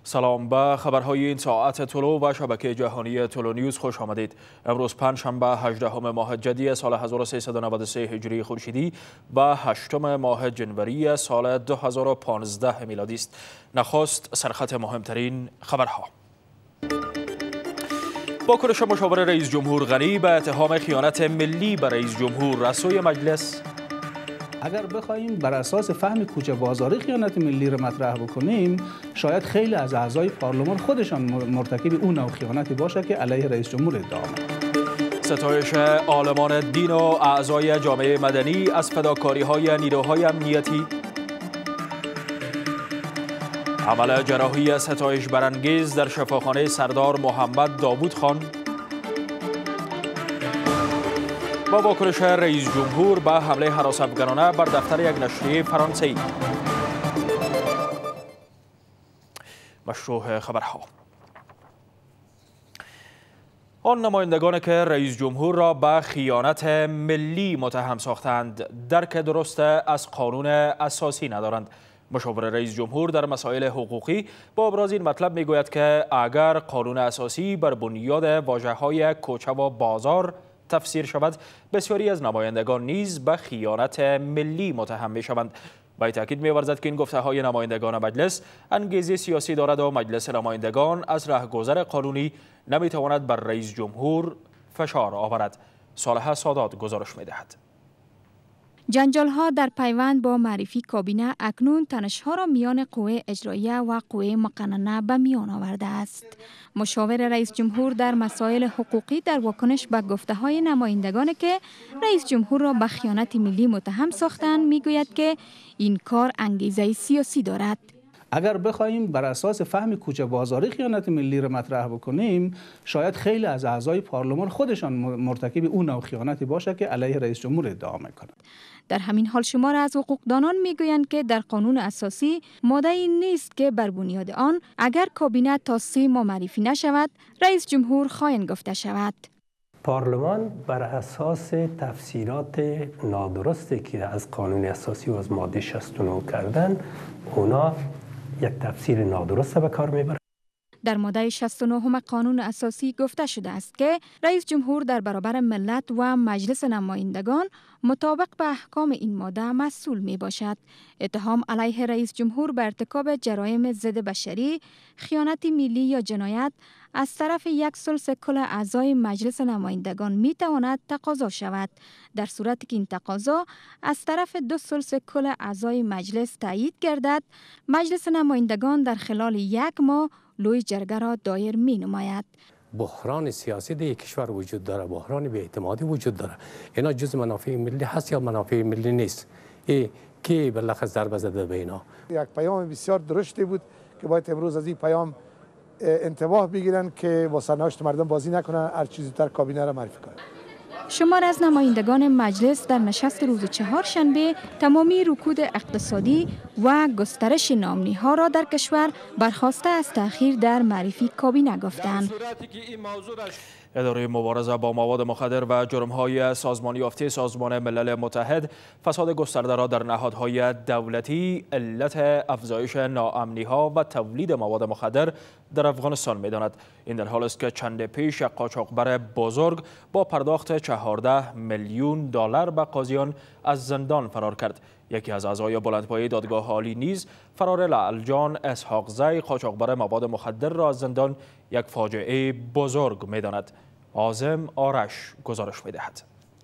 سلام، به خبرهای این ساعت طلوع و شبکه جهانی طلوع نیوز خوش آمدید. امروز پنجشنبه 18 ماه جدی سال 1393 هجری خورشیدی و 8 ماه جنوری سال 2015 میلادی است. نخست سرخط مهمترین خبرها. واکنش مشاور رئیس جمهور غنی به اتهام خیانت ملی به رئیس جمهور رسوی مجلس. اگر بخوایم بر اساس فهم کوچه بازاری خیانت ملی را مطرح بکنیم، شاید خیلی از اعضای پارلمان خودشان مرتکب اون نوع خیانتی باشه که علیه رئیس جمهور ادعا می‌کنند. ستایش عالمان دین و اعضای جامعه مدنی از فداکاری‌های نیروهای امنیتی. عمل جراحی ستایش برانگیز در شفاخانه سردار محمد داوود خان. با واکنش رئیس جمهور به حمله هراس‌افکنانه بر دفتر یک نشریه فرانسوی. مشروع خبرها. آن نمایندگانی که رئیس جمهور را به خیانت ملی متهم ساختند درک درست از قانون اساسی ندارند. مشاور رئیس جمهور در مسائل حقوقی با ابراز این مطلب میگوید که اگر قانون اساسی بر بنیاد واژه‌های کوچه و بازار تفسیر شود، بسیاری از نمایندگان نیز به خیانت ملی متهم می شوند. با تاکید می ورزد که این گفته های نمایندگان مجلس انگیزه سیاسی دارد و مجلس نمایندگان از رهگذر قانونی نمی تواند بر رئیس جمهور فشار آورد. صالح سادات گزارش می دهد. جنجال‌ها در پیوند با معرفی کابینه اکنون تنش‌ها را میان قوه اجراییه و قوه مقننه به میان آورده است. مشاور رئیس جمهور در مسائل حقوقی در واکنش به گفته‌های نمایندگانی که رئیس جمهور را به خیانت ملی متهم ساختند میگوید که این کار انگیزه سیاسی دارد. اگر بخوایم بر اساس فهم کوچه بازاری خیانت ملی را مطرح بکنیم، شاید خیلی از اعضای پارلمان خودشان مرتکب اون نوع خیانتی باشه که علیه رئیس جمهور ادعا میکنند. در همین حال شمار از حقوقدانان میگویند که در قانون اساسی ماده‌ای نیست که بر بنیاد آن اگر کابینه تا 3 ماه معرفی نشود، رئیس جمهور خائن گفته شود. پارلمان بر اساس تفسیرات نادرستی که از قانون اساسی و از ماده 69 کردن، اونا یک تفسیر نادرست به کار میبرند. در ماده 69 قانون اساسی گفته شده است که رئیس جمهور در برابر ملت و مجلس نمایندگان مطابق به احکام این ماده مسئول می باشد. اتهام علیه رئیس جمهور به ارتکاب جرایم ضد بشری، خیانت ملی یا جنایت از طرف 1/3 کل اعضای مجلس نمایندگان می تواند تقاضا شود. در صورتی که این تقاضا از طرف 2/3 کل اعضای مجلس تایید گردد، مجلس نمایندگان در خلال 1 ماه لوی جرگه را دایر می نماید. بحران سیاسی در کشور وجود داره، بحران بی‌اعتمادی وجود داره. اینا جز منافع ملی هست یا منافع ملی نیست؟ کی بالاخره ضربه زده به اینا؟ یک پیام بسیار درشتی بود که باید امروز از این پیام انتباه بگیرن که با سرنوشت مردم بازی نکنن، هر چیزی زودتر کابینه را معرفی کنن. شمار از نمایندگان مجلس در نشست روز چهارشنبه تمامی رکود اقتصادی و گسترش ناامنی‌ها را در کشور برخواسته از تأخیر در معرفی کابینه گفتند. اداره مبارزه با مواد مخدر و جرم‌های سازمانی یافته سازمان ملل متحد فساد گسترده را در نهادهای دولتی علت افزایش ناامنی‌ها و تولید مواد مخدر در افغانستان می‌داند. این در حالی است که چند پیش قاچاقبر بزرگ با پرداخت 14 میلیون دلار به قاضیان از زندان فرار کرد. یکی از اعضای بلندپایه دادگاه عالی نیز فرار لعلجان اسحاقزی قاچاقبر مواد مخدر را از زندان یک فاجعه بزرگ می‌داند. عازم آرش گزارش می‌دهد.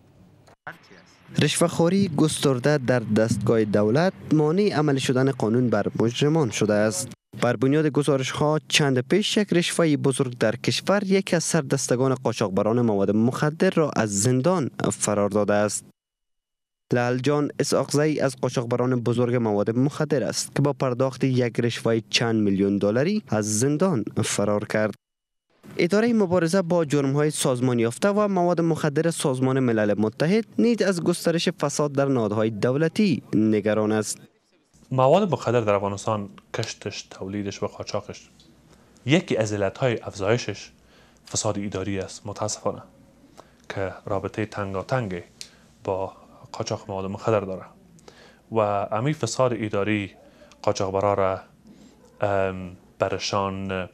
رشوه‌خواری گسترده در دستگاه دولت مانع عمل شدن قانون بر مجرمان شده است. بر بنیاد گزارش‌ها چند پیش یک رشوه بزرگ در کشور یکی از سردستگان قاچاقبران مواد مخدر را از زندان فرار داده است. لعلجان اسحاقزی از قاچاقبران بزرگ مواد مخدر است که با پرداخت یک رشوه چند میلیون دلاری از زندان فرار کرد. اداره مبارزه با جرم‌های سازمان یافته و مواد مخدر سازمان ملل متحد نیز از گسترش فساد در نهادهای دولتی نگران است. مواد مخدر در افغانستان، کشتش، تولیدش و قاچاقش، یکی از علتهای افزایشش فساد اداری است متاسفانه که رابطه تنگاتنگ با قاچاق مواد مخدر داره و امی فساد اداری قاچاقبرا را برشان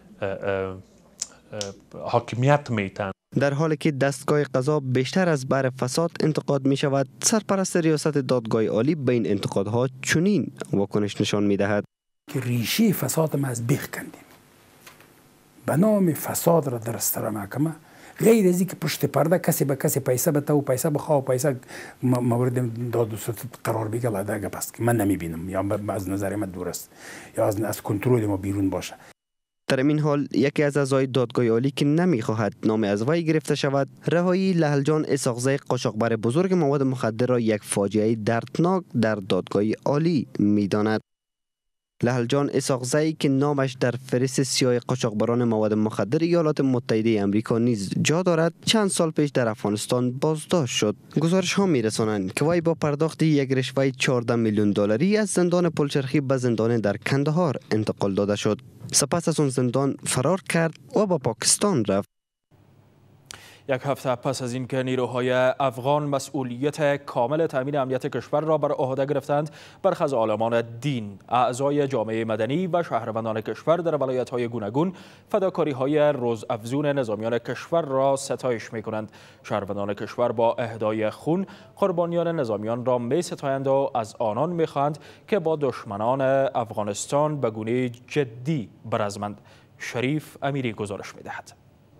حاکمیت میتن. در حالی که دستگاه قضا بیشتر از بر فساد انتقاد می شود، سرپرست ریاست دادگاه عالی به این انتقادها چنین واکنش نشان می دهد که ریشه فساد ما از بیخ کندیم. به نام فساد را در استر محکمه، غیر از اینکه پشت پرده کسی به کسی پیسه بده و پیسه بخواه و پیسه مورد داد و ستد قرار بگه لده گپ که من نمی بینم یا از نظر من دور است یا از کنترل ما بیرون باشه. در این حال یکی از اعضای دادگاه عالی که نمیخواهد نام از وی گرفته شود، رهایی لهلجان اسحاقزی قاچاقبر بزرگ مواد مخدر را یک فاجعه دردناک در دادگاه عالی میداند. لهلجان اسحاقزی که نامش در فهرست سیاه قاچاقبران مواد مخدر ایالات متحده آمریکا نیز جا دارد، چند سال پیش در افغانستان بازداشت شد. گزارش ها میرسانند که وی با پرداخت یک رشوه 14 میلیون دلاری از زندان پلچرخی به زندان در کندهار انتقال داده شد. سپس از آن زندان فرار کرد و به پاکستان رفت. یک هفته پس از اینکه نیروهای افغان مسئولیت کامل تامین امنیت کشور را بر عهده گرفتند، برخی از عالمان دین، اعضای جامعه مدنی و شهروندان کشور در ولایت‌های گوناگون فداکاری‌های روزافزون نظامیان کشور را ستایش می‌کنند. شهروندان کشور با اهدای خون قربانیان نظامیان را می‌ستایند و از آنان می‌خواهند که با دشمنان افغانستان به گونه جدی برازمند. شریف امیری گزارش می‌دهد.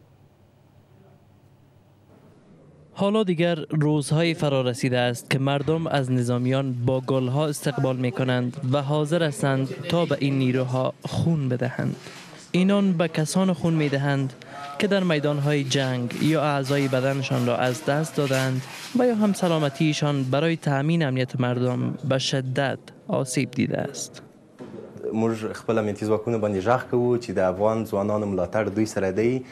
حالا دیگر روزهای فرا رسیده است که مردم از نظامیان با گلها استقبال می کنند و حاضر هستند تا به این نیروها خون بدهند. اینان به کسان خون می دهند که در میدانهای جنگ یا اعضای بدنشان را از دست دادند و یا هم سلامتیشان برای تأمین امنیت مردم به شدت آسیب دیده است. موږ خپل امنیتي ځواکونه باندې غږ کوو چې د افغان ځوانانو ملاتړ دوی سره دی.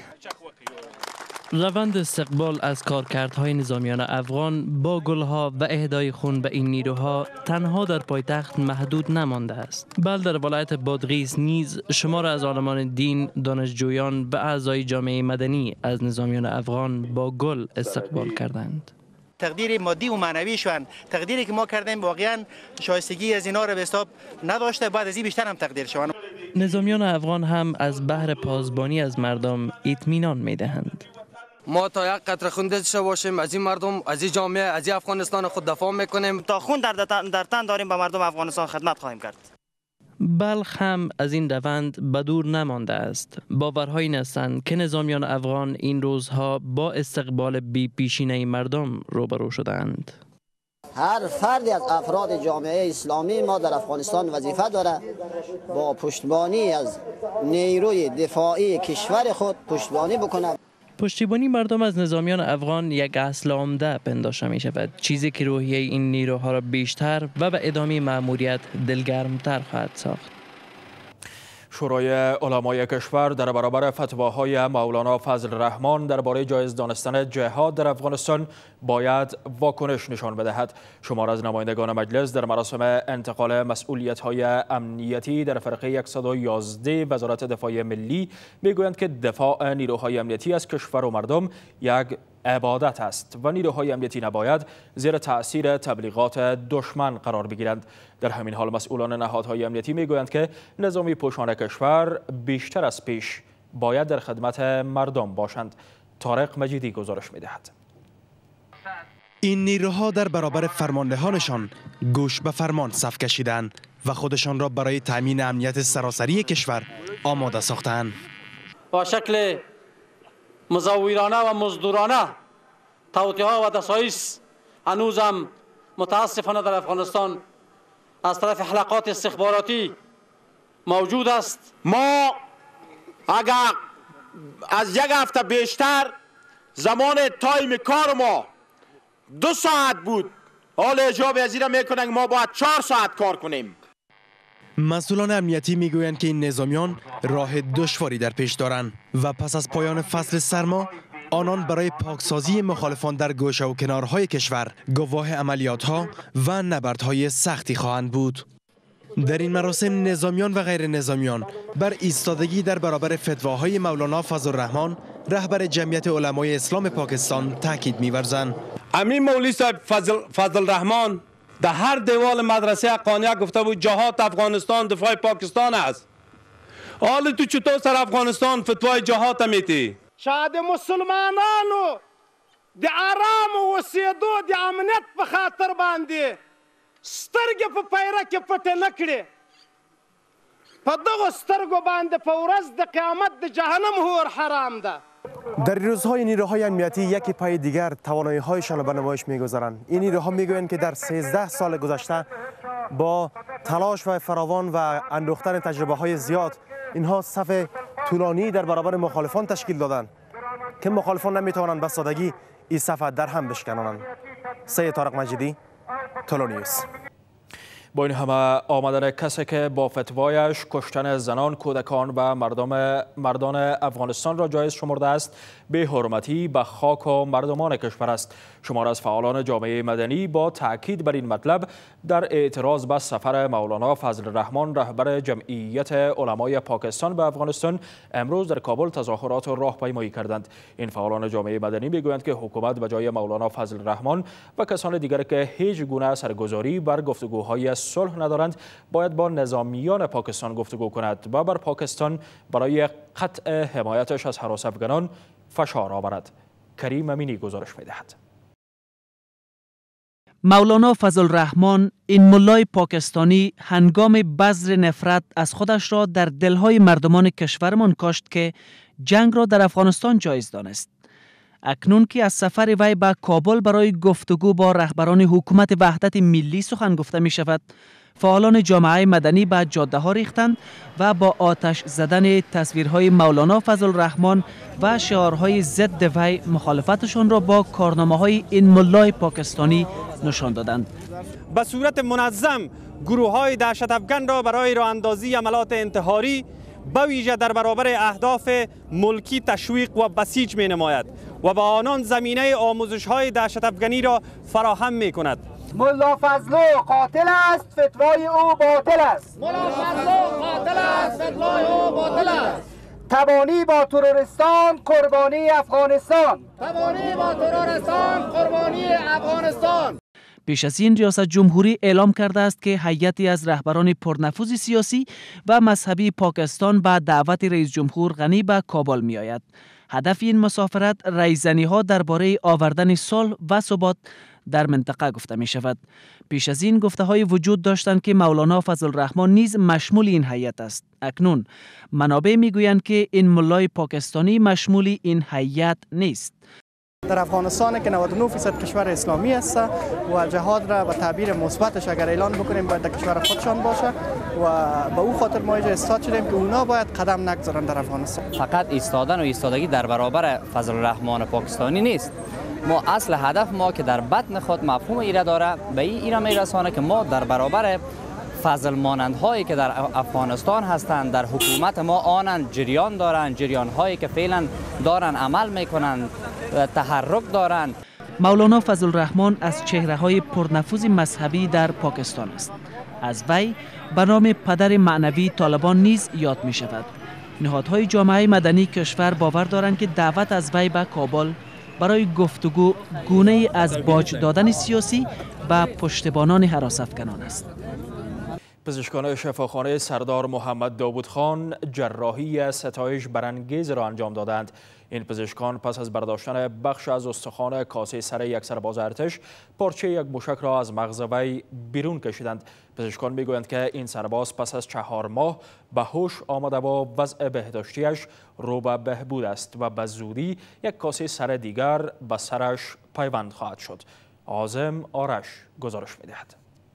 روند استقبال از کارکردهای نظامیان افغان با گلها و اهدای خون به این نیروها تنها در پایتخت محدود نمانده است، بل در ولایت بادغیس نیز شمار از عالمان دین، دانشجویان و اعضای جامعه مدنی از نظامیان افغان با گل استقبال کردند. تقدیر مادی و معنویشون، تقدیری که ما کردیم واقعا شایستگی از اینا را به حساب نداشته، بعد از این بیشتر هم تقدیر شوند. نظامیان افغان هم از بحر پاسبانی از مردم اطمینان می‌دهند. ما تا یک قطره خون داشته باشیم از این مردم، از این جامعه، از این افغانستان خود دفاع میکنیم. تا خون در تن داریم به مردم افغانستان خدمت خواهیم کرد. بلخ هم از این روند به دور نمانده است. باورهای این هستند که نظامیان افغان این روزها با استقبال بی پیشینه مردم روبرو شدند. هر فردی از افراد جامعه اسلامی ما در افغانستان وظیفه داره با پشتیبانی از نیروی دفاعی کشور خود پشتیبانی بکنه. پشتیبانی مردم از نظامیان افغان یک اصل عمده پنداشته می شود، چیزی که روحیه این نیروها را بیشتر و به ادامه مأموریت دلگرمتر خواهد ساخت. شورای علمای کشور در برابر فتواهای مولانا فضل الرحمن درباره جایز دانستن جهاد در افغانستان باید واکنش نشان بدهد. شمار از نمایندگان مجلس در مراسم انتقال مسئولیت‌های امنیتی در فرقه 111 وزارت دفاع ملی میگویند که دفاع نیروهای امنیتی از کشور و مردم یک عبادت است و نیروهای امنیتی نباید زیر تأثیر تبلیغات دشمن قرار بگیرند. در همین حال مسئولان نهادهای امنیتی میگویند که نظامی پوشان کشور بیشتر از پیش باید در خدمت مردم باشند. طارق مجیدی گزارش میدهد. این نیروها در برابر فرماندهانشان گوش به فرمان صف کشیدند و خودشان را برای تأمین امنیت سراسری کشور آماده ساختند. با شکل مزورانه و مزدورانه توطئه‌ها و دسایس هنوزم متاسفانه در افغانستان از طرف حلقات استخباراتی موجود است. ما اگر از یک هفته بیشتر زمان تایم کار ما 2 ساعت بود، حال اجابه از این میکنن ما باید 4 ساعت کار کنیم. مسئولان امنیتی میگویند که این نظامیان راه دشواری در پیش دارند و پس از پایان فصل سرما آنان برای پاکسازی مخالفان در گوشه و کنارهای کشور گواه عملیات‌ها و نبردهای سختی خواهند بود. در این مراسم نظامیان و غیر نظامیان بر ایستادگی در برابر فتواهای مولانا فضل الرحمن رهبر جمعیت علمای اسلام پاکستان تاکید می‌ورزند. امین مولوی صاحب فضل الرحمن در هر دیوال مدرسه حقانیه گفته بود جهاد افغانستان دفاع پاکستان است. حال تو چطور سر افغانستان فتوای جهات میتی؟ شاید مسلمانانو د آرام و سیدو د امنیت په خاطر باندې سترګې په پیره کې پټې نه کړې، په دغو سترګو باندې په ورځ د قیامت د جهنم هور حرام ده. در روزهای نیروهای امنیتی یکی پای دیگر توانایی‌هایشان را به نمایش می‌گذارند. این نیروها می‌گویند که در 13 سال گذشته با تلاش و فراوان و اندوختن تجربه‌های زیاد اینها صف طولانی در برابر مخالفان تشکیل دادند که مخالفان نمی‌توانند به سادگی این صف در هم بشکنانند. سید طارق مجیدی، تولونیوس. با این همه آمدن کسی که با فتوایش کشتن زنان، کودکان و مردان افغانستان را جایز شمرده است، به حرمتی به خاک و مردمان کشور است. شمار از فعالان جامعه مدنی با تاکید بر این مطلب در اعتراض به سفر مولانا فضل الرحمن رهبر جمعیت علمای پاکستان به افغانستان امروز در کابل تظاهرات و راهپیمایی کردند. این فعالان جامعه مدنی میگویند که حکومت به جای مولانا فضل الرحمن و کسان دیگر که هیچ گونه سرگذاری بر گفتگوهای صلح ندارند باید با نظامیان پاکستان گفتگو کند و بر پاکستان برای قطع حمایتش از هراس افغانان فشار آورد. کریم امینی گزارش می‌دهد. مولانا فضل الرحمن، این ملای پاکستانی، هنگام بذر نفرت از خودش را در دلهای مردمان کشورمان کاشت که جنگ را در افغانستان جایز دانست. اکنون که از سفر وی به کابل برای گفتگو با رهبران حکومت وحدت ملی سخن گفته می شود، فعالان جامعه مدنی به جاده ها ریختند و با آتش زدن تصویرهای مولانا فضل الرحمن و شعارهای ضد وی مخالفتشان را با کارنامه‌های این ملای پاکستانی نشان دادند. به صورت منظم گروه‌های دهشت افکن را برای راه اندازی عملات انتحاری به ویژه در برابر اهداف ملکی تشویق و بسیج می نماید و به آنان زمینه آموزش‌های دهشت افغانی را فراهم می کند. ملا فضلو قاتل است، فتوای او باطل است. ملا فضلو قاتل است، فتوای او باطل است. تبانی با ترورستان، قربانی افغانستان. تبانی با ترورستان، قربانی افغانستان. پیش از این ریاست جمهوری اعلام کرده است که هیئتی از رهبران پرنفوذ سیاسی و مذهبی پاکستان به دعوت رئیس جمهور غنی به کابل می آید. هدف این مسافرت رایزنی ها درباره آوردن صلح و ثبات در منطقه گفته می شود. پیش از این گفته های وجود داشتند که مولانا فضل الرحمن نیز مشمول این هیئت است. اکنون منابع می گویند که این ملای پاکستانی مشمول این هیئت نیست. در افغانستان که 99% کشور اسلامی است و جهاد را به تعبیر مثبتش اگر اعلان بکنیم باید در کشور خودشان باشه و به او خاطر ما اینجا ایستاد شدیم که اونا باید قدم نگذارن در افغانستان. فقط ایستادن و ایستادگی در برابر فضل الرحمن پاکستانی نیست. ما اصل هدف ما که در بطن خود مفهوم ایره داره به این ایره میرسانه که ما در برابر فضل مانندهایی که در افغانستان هستند در حکومت ما آنند جریان دارند، جریان هایی که فعلا دارن عمل میکنند، تحرک دارند. مولانا فضل الرحمن از چهره های پرنفوذ مذهبی در پاکستان است. از وی به نام پدر معنوی طالبان نیز یاد می شود. نهادهای جامعه مدنی کشور باور دارند که دعوت از وی به کابل برای گفتگو گونه از باج دادن سیاسی به پشتبانان هراس افکنان است. پزشکان شفاخانه سردار محمد داوود خان جراحی ستایش برانگیز را انجام دادند. این پزشکان پس از برداشتن بخش از استخوان کاسه سر یک سرباز ارتش پارچه یک موشک را از مغز وی بیرون کشیدند. پزشکان میگویند که این سرباز پس از 4 ماه به هوش آمده و وضع بهداشتیش رو به بهبود است و به زودی یک کاسه سر دیگر به سرش پیوند خواهد شد. عازم آرش گزارش میدهد.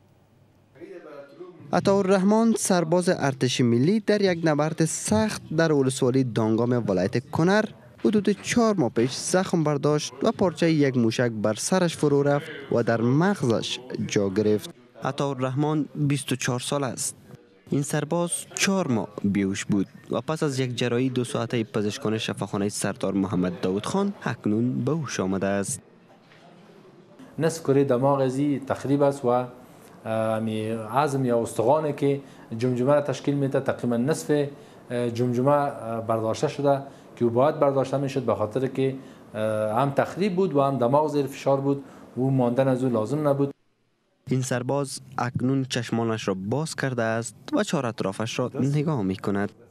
عطاالرحمن سرباز ارتش ملی در یک نبرد سخت در ولسوالی دانگام ولایت کنر حدود 4 ماه پیش زخم برداشت و پارچه یک موشک بر سرش فرو رفت و در مغزش جا گرفت. عطاالرحمن 24 سال است. این سرباز 4 ماه بیهوش بود و پس از یک جراحی 2 ساعته پزشکان شفاخانه سردار محمد داوود خان اکنون به هوش آمده است. نصف کره دماغ ازی تخریب است و عظم یا استخوانی که جمجمه را تشکیل میده تقریبا نصف جمجمه برداشته شده که باید برداشته میشد به خاطر که هم تخریب بود و هم دماغ زیر فشار بود و ماندن از او لازم نبود. این سرباز اکنون چشمانش را باز کرده است و چهار اطرافش را نگاه می کند.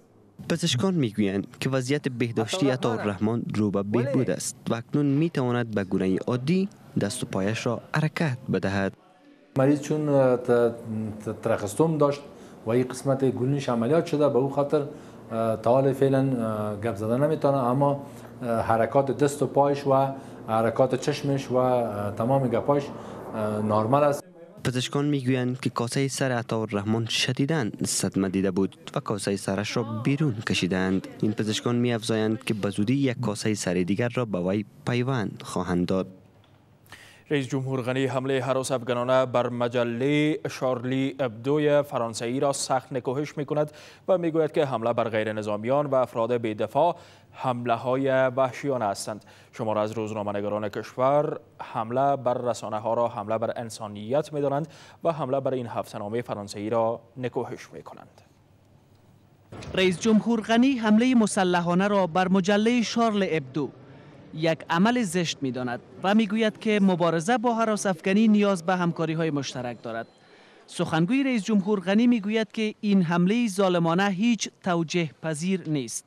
پزشکان میگویند که وضعیت بهداشتی عطاالرحمن رو به بهبود است و اکنون میتواند به گونه عادی دست و پایش را حرکت بدهد. مریض چون ترخستوم داشت و این قسمت گلنش عملیات شده، به او خاطر تا حال فعلا گپ زدن نمیتونه، اما حرکات دست و پایش و حرکات چشمش و تمام گپاش نرمال است. پزشکان میگویند که کاسه سر عطاالرحمن شدیداً صدمه دیده بود و کاسه سرش را بیرون کشیدند. این پزشکان می‌افزایند که بزودی یک کاسه سر دیگر را به وی پیوند خواهند داد. رئیس جمهور غنی حمله هراس افغانانه بر مجله شارلی ابدوی فرانسوی را سخت نکوهش می‌کند و میگوید که حمله بر غیر نظامیان و افراد بی‌دفاع حمله های وحشیانه هستند. شمار از روزنامه‌نگاران کشور حمله بر رسانه ها را حمله بر انسانیت می‌دانند و حمله بر این هفته‌نامه فرانسوی را نکوهش می‌کنند. رئیس جمهور غنی حمله مسلحانه را بر مجله شارل ابدو یک عمل زشت می‌داند و میگوید که مبارزه با هراس افغانی نیاز به همکاری‌های مشترک دارد. سخنگوی رئیس جمهور غنی میگوید که این حمله ظالمانه هیچ توجیه پذیر نیست.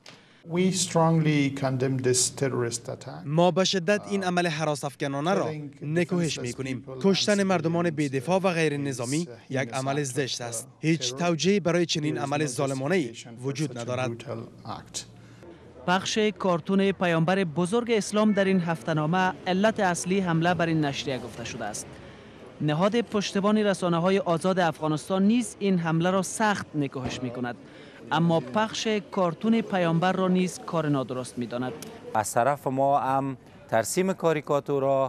ما به شدت این عمل هراس افغانانه را نکوهش می‌کنیم. کشتن مردمان بی‌دفاع و غیر نظامی یک عمل زشت است. هیچ توجیهی برای چنین عمل ظالمانه‌ای وجود ندارد. پخش کارتون پیامبر بزرگ اسلام در این هفته‌نامه علت اصلی حمله بر این نشریه گفته شده است. نهاد پشتیبان رسانه‌های آزاد افغانستان نیز این حمله را سخت نکوهش می‌کند، اما پخش کارتون پیامبر را نیز کار نادرست می‌داند. از طرف ما هم ترسیم کاریکاتورها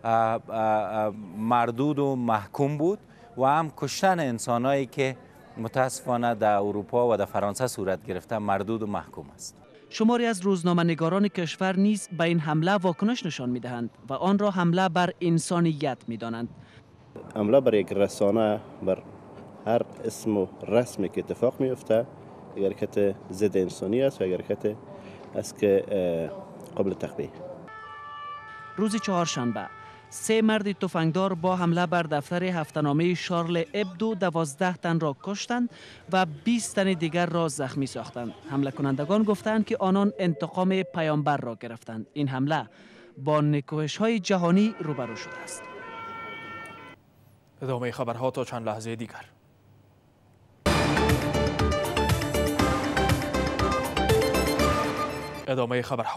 مردود و محکوم بود و هم کشتن انسانایی که متاسفانه در اروپا و در فرانسه صورت گرفته مردود و محکوم است. شماری از روزنامه‌نگاران کشور نیز به این حمله واکنش نشان می‌دهند و آن را حمله بر انسانیت می‌دانند. حمله بر یک رسانه بر هر اسم و رسمی که اتفاق می‌افته یک حرکت ضد انسانی است و یک حرکت است که قابل تقبیح. روز چهارشنبه 3 مرد تفنگدار با حمله بر دفتر هفته‌نامه شارل ابدو 12 تن را کشتند و 20 تن دیگر را زخمی ساختند. حمله کنندگان گفتند که آنان انتقام پیامبر را گرفتند. این حمله با نکوهش‌های جهانی روبرو شده است. ادامه خبرها تا چند لحظه دیگر. ادامه خبرها.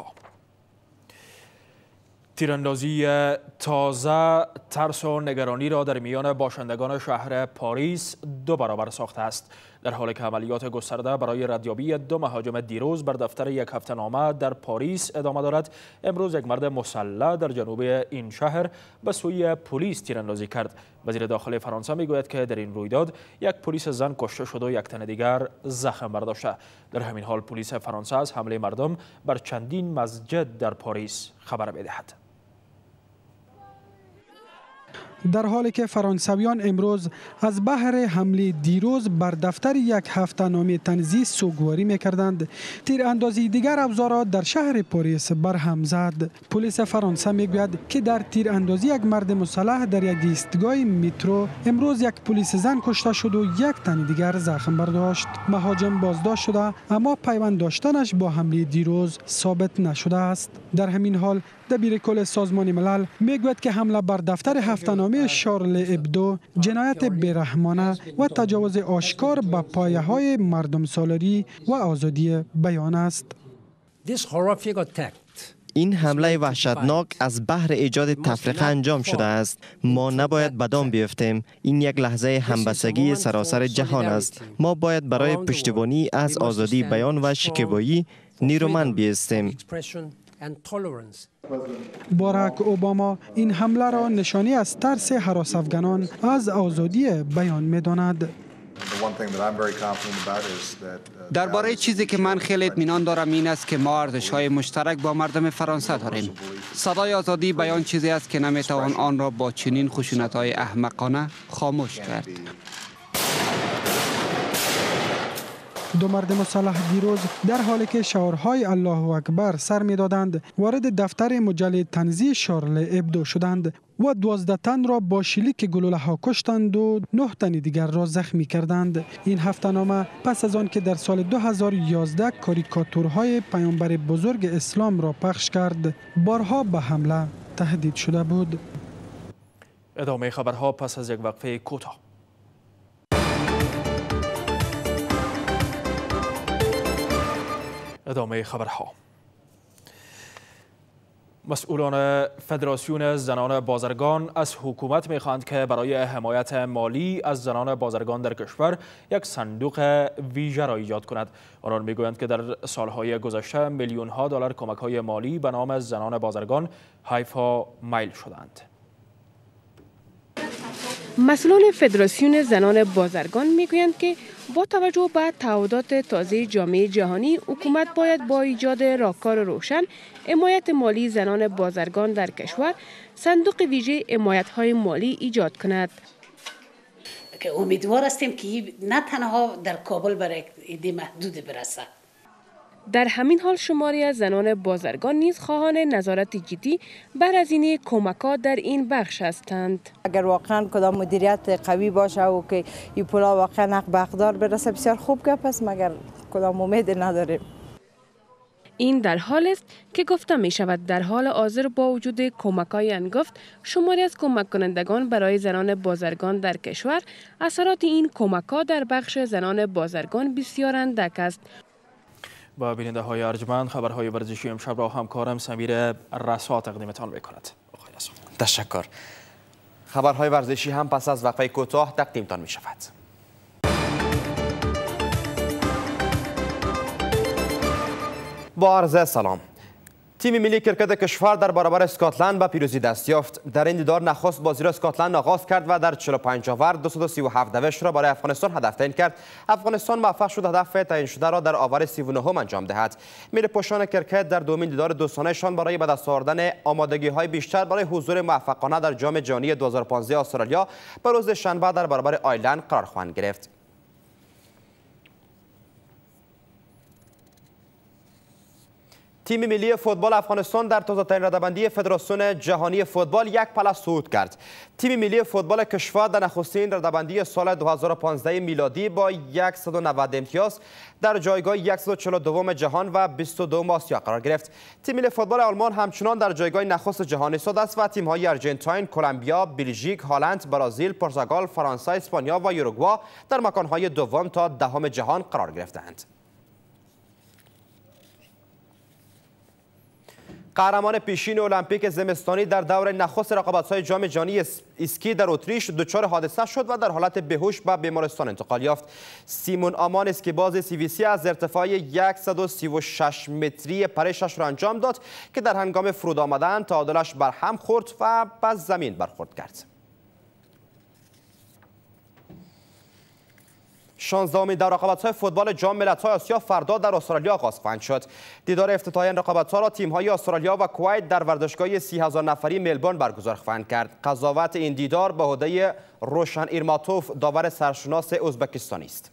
تیراندازی تازه ترس و نگرانی را در میان باشندگان شهر پاریس 2 برابر ساخته است، در حالی که عملیات گسترده برای ردیابی 2 مهاجم دیروز بر دفتر یک هفته‌نامه در پاریس ادامه دارد. امروز یک مرد مسلح در جنوب این شهر به سوی پلیس تیراندازی کرد. وزیر داخلی فرانسه میگوید که در این رویداد یک پلیس زن کشته شده و یک تن دیگر زخم برداشته. در همین حال پلیس فرانسه از حمله مردم بر چندین مسجد در پاریس خبر می‌دهد. در حالی که فرانسویان امروز از بحر حمله دیروز بر دفتر یک هفته‌نامه تنزی سوگواری می‌کردند، تیراندازی دیگر افزار در شهر پاریس برهم زد. پلیس فرانسه میگوید که در تیراندازی یک مرد مسلح در یک ایستگاه مترو امروز یک پلیس زن کشته شد و یک تن دیگر زخم برداشت. مهاجم بازداشت شده اما پیوند داشتنش با حمله دیروز ثابت نشده است. در همین حال دبیر کل سازمان ملل میگوید که حمله بر دفتر هفته‌نامه شارل ابدو جنایت بیرحمانه و تجاوز آشکار به پایه‌های مردم سالاری و آزادی بیان است. این حمله وحشتناک از بحر ایجاد تفرقه انجام شده است. ما نباید بدان بیفتیم. این یک لحظه همبستگی سراسر جهان است. ما باید برای پشتیبانی از آزادی بیان و شکیبایی نیرومند بایستیم. باراک اوباما این حمله را نشانی از ترس هراس افغانان از آزادی بیان می‌داند. درباره چیزی که من خیلی اطمینان دارم این است که ما ارزش‌های مشترک با مردم فرانسه داریم. صدای آزادی بیان چیزی است که نمی‌توان آن را با چنین خشونت‌های احمقانه خاموش کرد. دو مرد مسلح دیروز در حالی که شعارهای الله اکبر سر می‌دادند وارد دفتر مجله طنزی شارل ابدو شدند و 12 تن را با شلیک گلوله ها کشتند و 9 تن دیگر را زخمی کردند. این هفته‌نامه پس از آن که در سال 2011 کاریکاتورهای پیامبر بزرگ اسلام را پخش کرد، بارها به حمله تهدید شده بود. ادامه خبرها پس از یک وقفه کوتاه. ادامه خبرها. مسئولان فدراسیون زنان بازرگان از حکومت می‌خواهند که برای حمایت مالی از زنان بازرگان در کشور یک صندوق ویژه را ایجاد کند. آنان می‌گویند که در سالهای گذشته میلیون‌ها دلار کمک‌های مالی به نام زنان بازرگان حیفا میل شدند. مسئولان فدراسیون زنان بازرگان میگویند که با توجه به تعهدات تازه جامعه جهانی، حکومت باید با ایجاد راهکار روشن حمایت مالی زنان بازرگان در کشور صندوق ویژه حمایت‌های مالی ایجاد کند. که امیدوار هستیم که نه تنها در کابل برای ایده محدود برسه. در همین حال شماری از زنان بازرگان نیز خواهان نظارت جدی بر هزینه کمک‌ها در این بخش هستند. اگر واقعا کدام مدیریت قوی باشه و که این پولا واقعا حق به حقدار برسه بسیار خوب گپ است، مگر کدام امید نداریم. این در حال است که گفته می شود در حال حاضر با وجود کمک‌های هنگفت، شماری از کمک کنندگان برای زنان بازرگان در کشور، اثرات این کمک‌ها در بخش زنان بازرگان بسیار اندک است. با بیننده های ارجمند خبرهای ورزشی امشب را همکارم سمیر رسا تقدیمتان می‌کند. تشکر. خبرهای ورزشی هم پس از وقفه کوتاه تقدیمتان می شود. با عرض سلام. تیم ملی کرکت کشور در برابر اسکاتلند به پیروزی دست یافت. در این دیدار نخست بازی را اسکاتلند آغاز کرد و در 45 اوور 237 دوش را برای افغانستان هدف تعیین کرد. افغانستان موفق شد هدف تعیین شده را در آور 39 انجام دهد. ملی پوشان کرکت در دومین دیدار دوستانه‌شان برای به دست آوردن آمادگی‌های بیشتر برای حضور موفقانه در جام جهانی 2015 استرالیا به روز شنبه در برابر آیرلند قرار خواهند گرفت. تیم ملی فوتبال افغانستان در تازه‌ترین رده‌بندی فدراسیون جهانی فوتبال یک پله صعود کرد. تیم ملی فوتبال کشور در نخستین رده‌بندی سال 2015 میلادی با 190 امتیاز در جایگاه 142 جهان و 22 آسیا قرار گرفت. تیم ملی فوتبال آلمان همچنان در جایگاه نخست جهان ایستاده است و تیم‌های آرژانتین، کلمبیا، بلژیک، هلند، برزیل، پرتغال، فرانسه، اسپانیا و یوروگوئه در مکان‌های دوم تا دهم جهان قرار گرفته‌اند. قهرمان پیشین المپیک زمستانی در دور نخست رقابت‌های جام جهانی اسکی در اتریش دچار حادثه شد و در حالت بیهوش به بیمارستان انتقال یافت. سیمون آمان اسکیباز سیویسی از ارتفاع 136 متری پرشش را انجام داد که در هنگام فرود آمدن تعادلش بر هم خورد و به زمین برخورد کرد. 16مین دور رقابت‌های فوتبال جام ملت‌های آسیا فردا در استرالیا آغاز خواهند شد. دیدار افتتاحی این رقابت‌ها را تیم‌های استرالیا و کویت در ورزشگاه 30,000 نفری ملبورن برگزار خواهند کرد. قضاوت این دیدار به عهده روشن ایرماتوف داور سرشناس ازبکستانی است.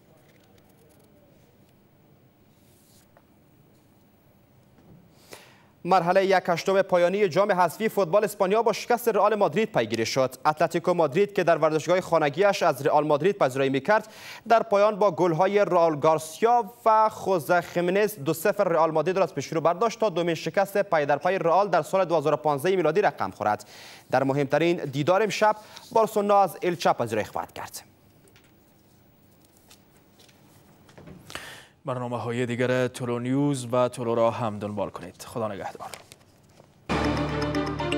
مرحله 1/8 پایانی جام حذفی فوتبال اسپانیا با شکست رئال مادرید پیگیری شد. اتلتیکو مادرید که در ورزشگاه خانگیش از رئال مادرید پذیرایی می‌کرد، در پایان با گل‌های راول گارسیا و خوزه خیمنز 2-0 رئال مادرید را از پیش رو برداشت تا دومین شکست پی در پی رئال در سال 2015 میلادی رقم خورد. در مهمترین دیدار امشب بارسلونا از الچه پذیرایی خواهد کرد. برنامه‌های دیگر تولو نیوز و تولو را هم دنبال کنید. خدا نگهدار.